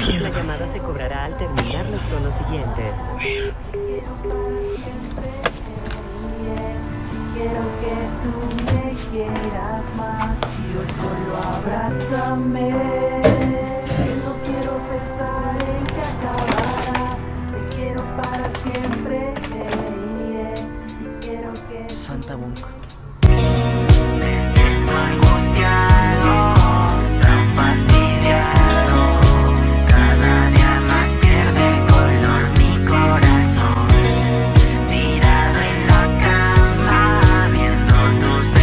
La llamada se cobrará al terminar los tonos siguientes. Quiero que tú me quieras más, yo solo abrázame. No quiero pensar en que acabara, te quiero para siempre. Y quiero que Santa Bunk. angustiado, tan fastidiado, cada día más pierde color mi corazón, tirado en la cama viendo tus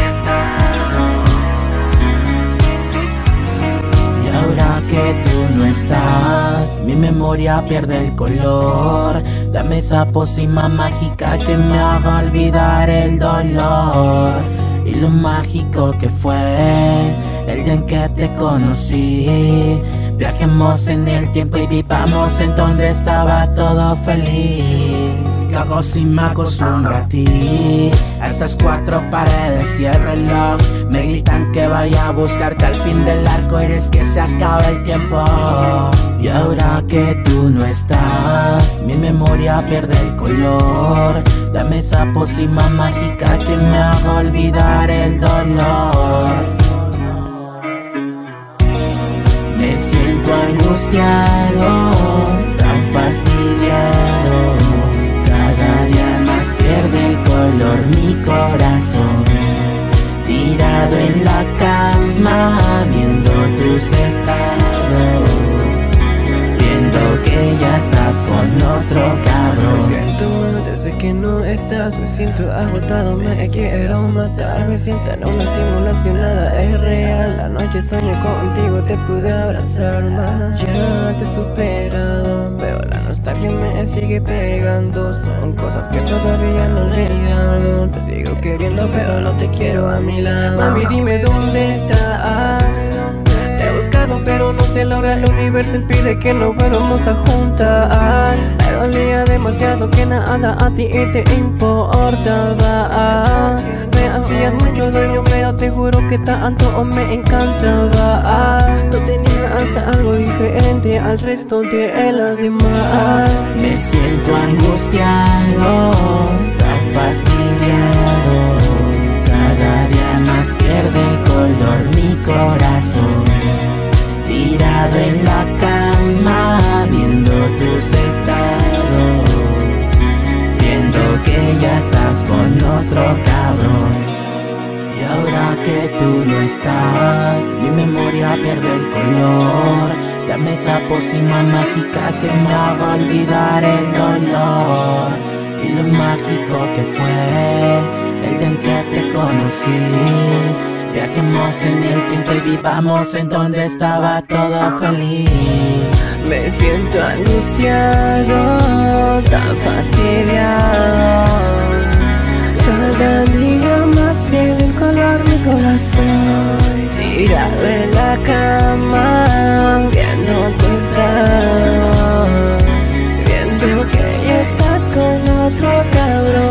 estados. Y ahora que tú no estás, mi memoria pierde el color. Dame esa pócima mágica que me haga olvidar el dolor y lo mágico que fue el día en que te conocí. Viajemos en el tiempo y vivamos en donde estaba todo feliz. ¿Qué hago si me acostumbro a ti? A estas cuatro paredes y el reloj me gritan que vaya a buscarte al fin del arco iris, que se acaba el tiempo. Y ahora que tú no estás, mi memoria pierde el color. Dame esa pócima mágica que me haga olvidar el dolor. Me siento angustiado, tan fastidiado, cada día más pierde el color mi corazón, tirado en la cama viendo tus estados, viendo que ya estás con otro cabrón. Me siento mal desde que no estás, me siento agotado, me quiero matar. Me siento en una simulación, nada es real. La noche soñé contigo, te pude abrazar más. Ya te he superado, pero la nostalgia me sigue pegando. Son cosas que todavía no he olvidado. Te sigo queriendo, pero no te quiero a mi lado. Mami, dime dónde estás. Te he buscado pero no se logra, el universo impide que nos volvamos a juntar. Me dolía demasiado que nada a ti te importaba. Me hacías mucho daño pero te juro que tanto me encantaba. No tenías algo diferente al resto de las demás. Me siento angustiado, tan fastidiado, cada día más pierde el color mi corazón, tirado en la cama viendo tus estados, viendo que ya estás con otro cabrón. Y ahora que tú no estás, mi memoria pierde el color. Dame esa pócima mágica que me haga olvidar el dolor y lo mágico que fue el día en que te conocí. Viajemos en el tiempo y vivamos en donde estaba todo feliz. Me siento angustiado, tan fastidiado, cada día más pierde el color mi corazón, tirado en la cama viendo tu estado, viendo que ya estás con otro cabrón.